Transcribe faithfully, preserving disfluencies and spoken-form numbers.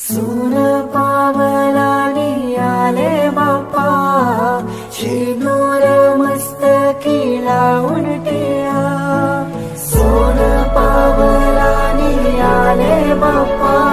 सोन पावलानी आले बाप्पा, शेंदूर मस्तकी लावून टिया. सोन पावलानी आले बाप्पा,